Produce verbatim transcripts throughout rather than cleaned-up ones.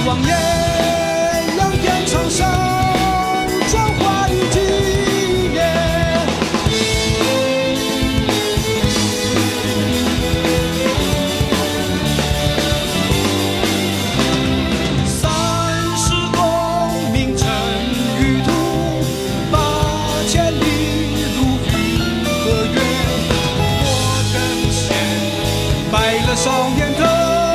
王爷，仰天长啸，壮怀激烈。三十功名尘与土，八千里路云和月。我等闲，败了少年头。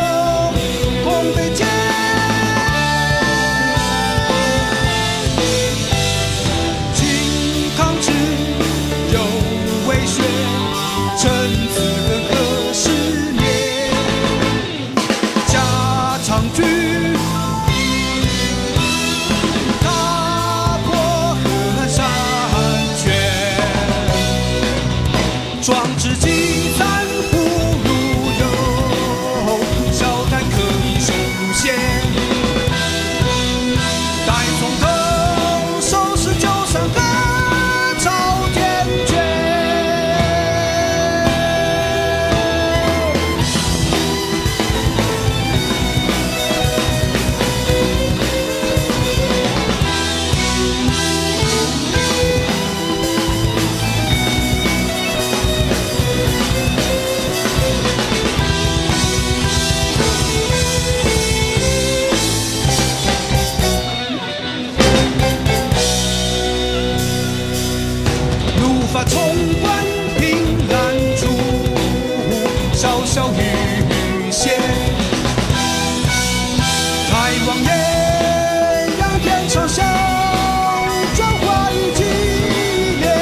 壮志饥餐不如油，笑谈可以手如线。待从头收拾旧山河，朝天阙。发冲冠凭栏处，潇潇雨歇。太王爷，仰天长啸，壮怀激烈。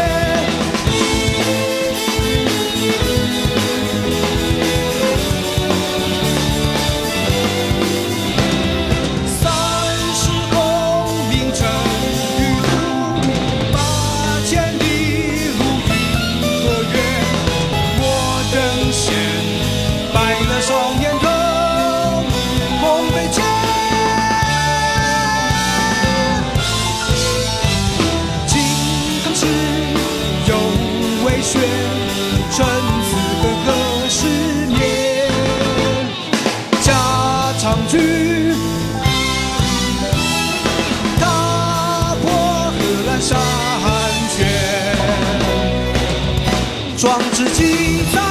三十功名尘与土，八千里。 败了少年头，梦被牵。靖康耻，犹未雪，生死隔何十年。家常剧，踏破贺兰山泉。壮志饥餐。